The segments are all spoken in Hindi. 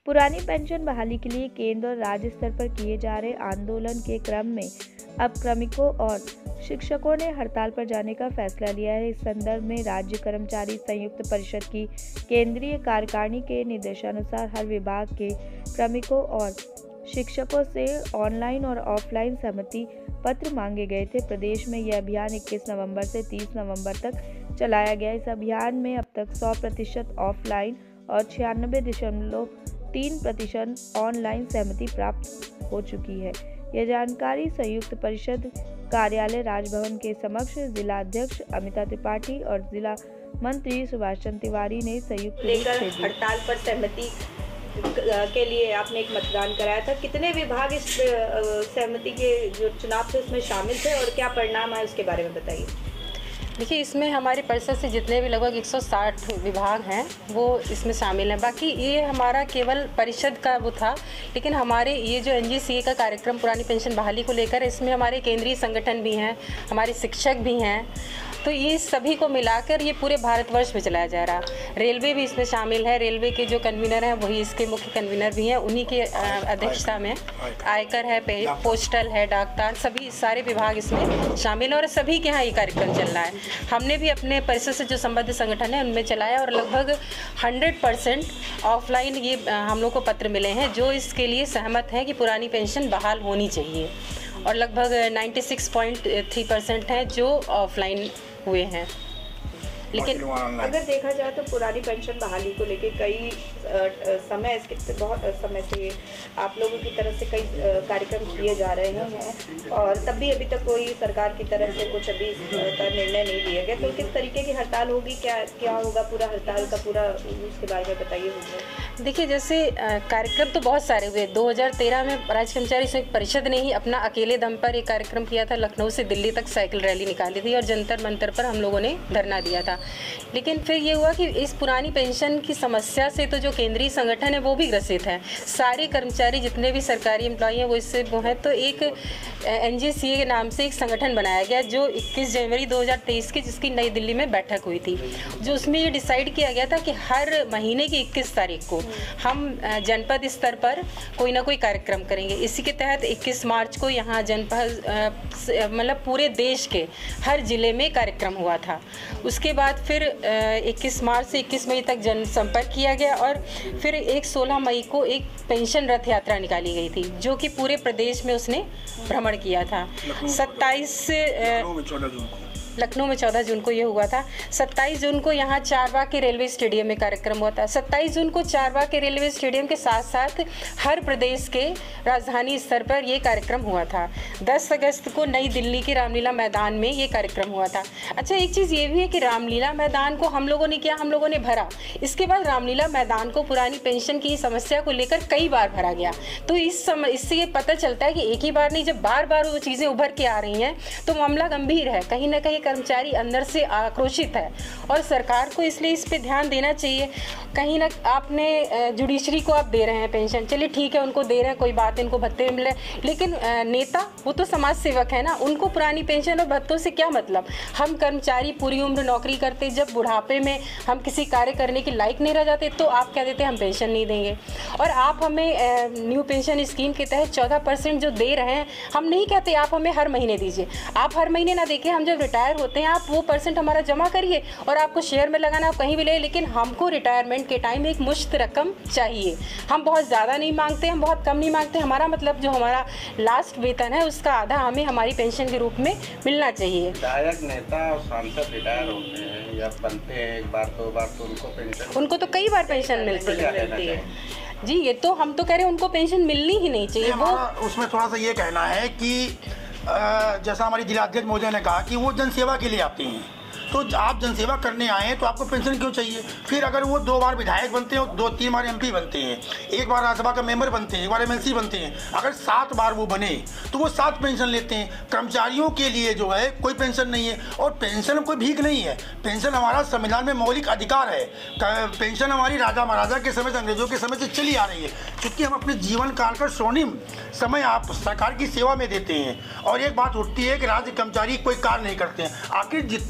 पुरानी पेंशन बहाली के लिए केंद्र और राज्य स्तर पर किए जा रहे आंदोलन के क्रम में अब श्रमिकों और शिक्षकों ने हड़ताल पर जाने का फैसला लिया है। इस संदर्भ में राज्य कर्मचारी संयुक्त परिषद की केंद्रीय कार्यकारिणी के निर्देशानुसार हर विभाग के श्रमिकों और शिक्षकों से ऑनलाइन और ऑफलाइन सहमति पत्र मांगे गए थे। प्रदेश में यह अभियान 21 नवंबर से 30 नवंबर तक चलाया गया। इस अभियान में अब तक 100% ऑफलाइन और 96.3% ऑनलाइन सहमति प्राप्त हो चुकी है। यह जानकारी संयुक्त परिषद कार्यालय राजभवन के समक्ष जिला अध्यक्ष अमिता त्रिपाठी और जिला मंत्री सुभाष चंद्र तिवारी ने संयुक्त लेकर हड़ताल पर सहमति के लिए आपने एक मतदान कराया था। कितने विभाग इस सहमति के जो चुनाव थे उसमें शामिल थे और क्या परिणाम आए उसके बारे में बताइए। देखिए, इसमें हमारी परिषद से जितने भी लगभग 160 विभाग हैं वो इसमें शामिल हैं। बाकी ये हमारा केवल परिषद का वो था, लेकिन हमारे ये जो NGCA का कार्यक्रम पुरानी पेंशन बहाली को लेकर, इसमें हमारे केंद्रीय संगठन भी हैं, हमारे शिक्षक भी हैं, तो ये सभी को मिलाकर ये पूरे भारतवर्ष में चलाया जा रहा। रेलवे भी इसमें शामिल है। रेलवे के जो कन्वीनर हैं वही इसके मुख्य कन्वीनर भी हैं, उन्हीं के अध्यक्षता में आयकर है, पोस्टल है, डाकतार, सभी सारे विभाग इसमें शामिल हैं और सभी के यहाँ ये कार्यक्रम चल रहा है। हमने भी अपने परिषद से जो संबद्ध संगठन है उनमें चलाया और लगभग 100% ऑफलाइन ये हम लोग को पत्र मिले हैं जो इसके लिए सहमत हैं कि पुरानी पेंशन बहाल होनी चाहिए, और लगभग 96.3% हैं जो ऑफलाइन हुए हैं। लेकिन अगर देखा जाए तो पुरानी पेंशन बहाली को लेके कई बहुत समय से आप लोगों की तरफ से कई कार्यक्रम किए जा रहे हैं और तब भी अभी तक कोई सरकार की तरफ से कुछ अभी का निर्णय नहीं लिया गया। तो किस तरीके की हड़ताल होगी, क्या होगा पूरा हड़ताल का पूरा उसके बारे में बताइए। देखिए, जैसे कार्यक्रम तो बहुत सारे हुए। 2013 में राज्य कर्मचारी संयुक्त परिषद ने ही अपना अकेले दम पर एक कार्यक्रम किया था। लखनऊ से दिल्ली तक साइकिल रैली निकाली थी और जंतर मंतर पर हम लोगों ने धरना दिया था। लेकिन फिर ये हुआ कि इस पुरानी पेंशन की समस्या से तो जो केंद्रीय संगठन है वो भी ग्रसित है। सारे कर्मचारी जितने भी सरकारी एम्प्लॉई हैं वो इससे वो हैं। तो एक NGCA के नाम से एक संगठन बनाया गया जो 21 जनवरी 2023 की जिसकी नई दिल्ली में बैठक हुई थी, जो उसमें ये डिसाइड किया गया था कि हर महीने की 21 तारीख को हम जनपद स्तर पर कोई ना कोई कार्यक्रम करेंगे। इसी के तहत 21 मार्च को यहाँ जनपद मतलब पूरे देश के हर जिले में कार्यक्रम हुआ था। उसके बाद फिर 21 मार्च से 21 मई तक जनसंपर्क किया गया और फिर 16 मई को एक पेंशन रथ यात्रा निकाली गई थी जो कि पूरे प्रदेश में उसने भ्रमण किया था। 27 लखनऊ में 14 जून को ये हुआ था। 27 जून को यहाँ चारबाग के रेलवे स्टेडियम में कार्यक्रम हुआ था। 27 जून को चारबाग के रेलवे स्टेडियम के साथ साथ हर प्रदेश के राजधानी स्तर पर ये कार्यक्रम हुआ था। 10 अगस्त को नई दिल्ली के रामलीला मैदान में ये कार्यक्रम हुआ था। अच्छा, एक चीज़ ये भी है कि रामलीला मैदान को हम लोगों ने किया, हम लोगों ने भरा। इसके बाद रामलीला मैदान को पुरानी पेंशन की समस्या को लेकर कई बार भरा गया। तो इससे ये पता चलता है कि एक ही बार नहीं, जब बार बार वो चीज़ें उभर के आ रही हैं तो मामला गंभीर है। कहीं ना कहीं कर्मचारी अंदर से आक्रोशित है और सरकार को इसलिए इस पे ध्यान देना चाहिए। कहीं ना आपने जुडिशरी को आप दे रहे हैं पेंशन, चलिए ठीक है, उनको दे रहे हैं, कोई बात, इनको भत्ते मिले, लेकिन नेता वो तो समाज सेवक है ना, उनको पुरानी पेंशन और भत्तों से क्या मतलब। हम कर्मचारी पूरी उम्र नौकरी करते, जब बुढ़ापे में हम किसी कार्य करने के लायक नहीं रह जाते तो आप क्या देते, हम पेंशन नहीं देंगे। और आप हमें न्यू पेंशन स्कीम के तहत 14% जो दे रहे हैं, हम नहीं कहते आप हमें हर महीने दीजिए, आप हर महीने ना देखें, हम जब रिटायर होते हैं आप वो % हमारा जमा करिए और आपको शेयर में लगाना, आप कहीं भी ले, लेकिन हमको रिटायरमेंट के टाइम एक मुश्त रकम चाहिए। हम बहुत ज़्यादा नहीं मांगते, हम बहुत कम नहीं मांगते, हमारा मतलब जो हमारा लास्ट वेतन है उसका आधा हमें हमारी पेंशन के रूप में मिलना चाहिए। विधायक, नेता और सांसद रिटायर होते हैं या बनते हैं एक बार दो बार तो उनको तो कई बार पेंशन मिलती है जी। ये तो हम तो कह रहे हैं उनको पेंशन मिलनी ही नहीं चाहिए। वो उसमें थोड़ा सा ये कहना है कि जैसा हमारी जिलाध्यक्ष महोदय ने कहा कि वो जनसेवा के लिए आते हैं, तो आप जनसेवा करने आए हैं तो आपको पेंशन क्यों चाहिए। फिर अगर वो 2 बार विधायक बनते हैं, 2-3 बार MP बनते हैं, 1 बार राज्यसभा का मेंबर बनते हैं, 1 बार MLC बनते हैं, अगर 7 बार वो बने तो वो 7 पेंशन लेते हैं। कर्मचारियों के लिए जो है कोई पेंशन नहीं है और पेंशन कोई भीख नहीं है। पेंशन हमारा संविधान में मौलिक अधिकार है। पेंशन हमारी राजा महाराजा के समय से, अंग्रेजों के समय से चली आ रही है, क्योंकि हम अपने जीवन काल का स्वर्णिम समय आप सरकार की सेवा में देते हैं। और एक बात उठती है कि राज्य कर्मचारी कोई कार्य नहीं करते हैं। आखिर जितनी भी गवर्नमेंट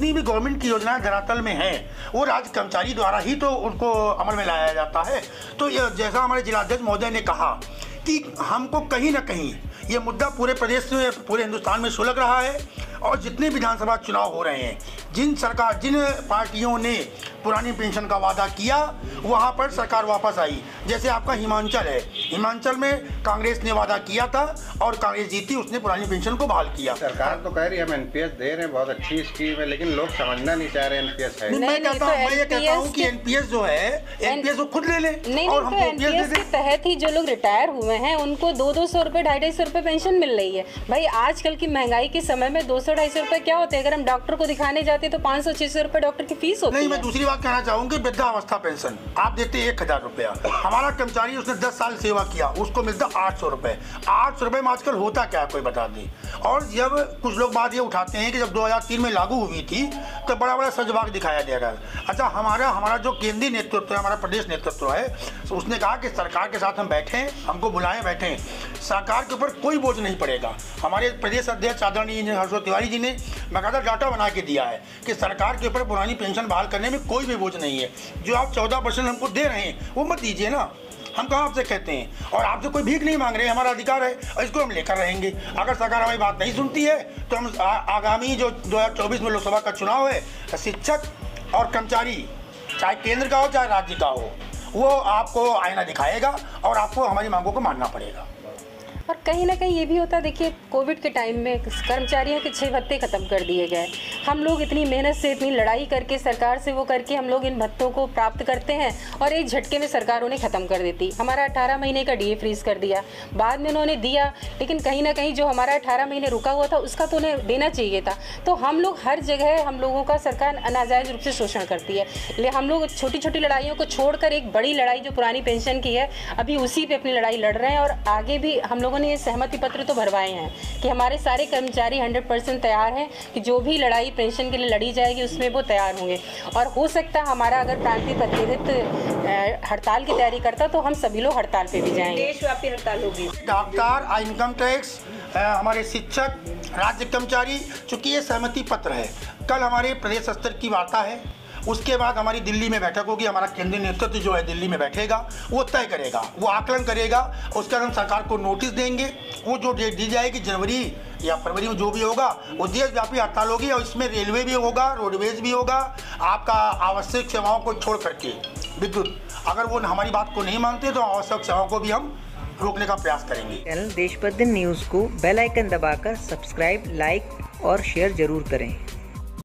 गवर्नमेंट की योजनाएं धरातल में हैं, वो राज्य कर्मचारी द्वारा ही तो उनको अमल में लाया जाता है। तो जैसा हमारे जिलाध्यक्ष महोदय ने कहा कि हमको कहीं ना कहीं ये मुद्दा पूरे प्रदेश में, पूरे हिंदुस्तान में सुलग रहा है, और जितने विधानसभा चुनाव हो रहे हैं, जिन पार्टियों ने पुरानी पेंशन का वादा किया वहाँ पर सरकार वापस आई। जैसे आपका हिमाचल है, हिमाचल में कांग्रेस ने वादा किया था और कांग्रेस जीती, उसने पुरानी पेंशन को बहाल किया। सरकार तो कह रही है हम एनपीएस दे रहे हैं, बहुत अच्छी स्कीम है, लेकिन लोग समझना नहीं चाह रहे एनपीएस है। मैं ये कहता हूँ कि एनपीएस जो है, एनपीएस वो खुद ले लें और हमको एनपीएस के तहत ही जो लोग रिटायर हुए हैं उनको 200-200 रुपए, 250-250 रुपए पेंशन मिल रही है। भाई आजकल की महंगाई के समय में 200-250 रुपए क्या होते हैं? अगर हम डॉक्टर को दिखाने जाते तो 500-600 रुपए डॉक्टर की फीस होती है। नहीं, मैं दूसरी बात कहना चाहूँगी, वृद्धावस्था पेंशन आप देते 1000 रुपया, हमारा कर्मचारी उसने 10 साल सेवा किया, उसको मिलता 800 रुपये। 800 रुपये में आजकल होता क्या कोई बता दे। और जब कुछ लोग बात ये उठाते हैं कि जब 2003 में लागू हुई थी तो बड़ा बड़ा सजबाग दिखाया जाएगा। अच्छा, हमारा जो केंद्रीय नेतृत्व है, हमारा प्रदेश नेतृत्व है, तो उसने कहा कि सरकार के साथ हम बैठें, हमको बुलाएं, बैठें, सरकार के ऊपर कोई बोझ नहीं पड़ेगा। हमारे प्रदेश अध्यक्ष आदरणीय इंजीनियर हर्षवर्धन तिवारी जी ने बाकायदा डाटा बना के दिया है कि सरकार के ऊपर पुरानी पेंशन बहाल करने में कोई भी बोझ नहीं है। जो आप 14% हमको दे रहे हैं वो मत दीजिए ना, हम कहाँ आपसे कहते हैं, और आपसे कोई भीख नहीं मांग रहे, हमारा अधिकार है और इसको हम लेकर रहेंगे। अगर सरकार हमारी बात नहीं सुनती है तो हम आगामी जो 2024 में लोकसभा का चुनाव है, शिक्षक और कर्मचारी, चाहे केंद्र का हो चाहे राज्य का हो, वो आपको आईना दिखाएगा और आपको हमारी मांगों को मानना पड़ेगा। और कहीं ना कहीं ये भी होता है, देखिए कोविड के टाइम में कर्मचारियों के 6 भत्ते ख़त्म कर दिए गए। हम लोग इतनी मेहनत से, इतनी लड़ाई करके, सरकार से वो करके हम लोग इन भत्तों को प्राप्त करते हैं और एक झटके में सरकार उन्हें ख़त्म कर देती। हमारा 18 महीने का डीए फ्रीज कर दिया, बाद में उन्होंने दिया, लेकिन कहीं ना कहीं जो हमारा 18 महीने रुका हुआ था उसका तो उन्हें देना चाहिए था। तो हम लोग हर जगह हम लोगों का सरकार नाजायज़ रूप से शोषण करती है। इसलिए हम लोग छोटी छोटी लड़ाइयों को छोड़कर एक बड़ी लड़ाई जो पुरानी पेंशन की है, अभी उसी पर अपनी लड़ाई लड़ रहे हैं। और आगे भी हम लोगों ने ये सहमति पत्र तो भरवाए हैं कि हमारे सारे कर्मचारी 100% तैयार हैं कि जो भी लड़ाई पेंशन के लिए लड़ी जाएगी उसमें वो तैयार होंगे। और हो सकता है हमारा अगर प्रांतीय प्रतिनिधित्व हड़ताल की तैयारी करता तो हम सभी लोग हड़ताल पे भी जाएंगे। देशव्यापी हड़ताल होगी। डॉक्टर, इनकम टैक्स, हमारे शिक्षक, राज्य कर्मचारी, चूँकि ये सहमति पत्र है, कल हमारे प्रदेश स्तर की वार्ता है, उसके बाद हमारी दिल्ली में बैठक होगी। हमारा केंद्रीय नेतृत्व जो है दिल्ली में बैठेगा, वो तय करेगा, वो आकलन करेगा, उसके बाद हम सरकार को नोटिस देंगे। वो जो डेट दी जाएगी जनवरी या फरवरी में जो भी होगा, वो देशव्यापी हड़ताल होगी और इसमें रेलवे भी होगा, रोडवेज भी होगा, आपका आवश्यक सेवाओं को छोड़ करके विद्युत। अगर वो हमारी बात को नहीं मानते तो आवश्यक सेवाओं को भी हम रोकने का प्रयास करेंगे। चैनल देश प्रतिदिन न्यूज़ को बेल आइकन दबाकर सब्सक्राइब, लाइक और शेयर जरूर करें।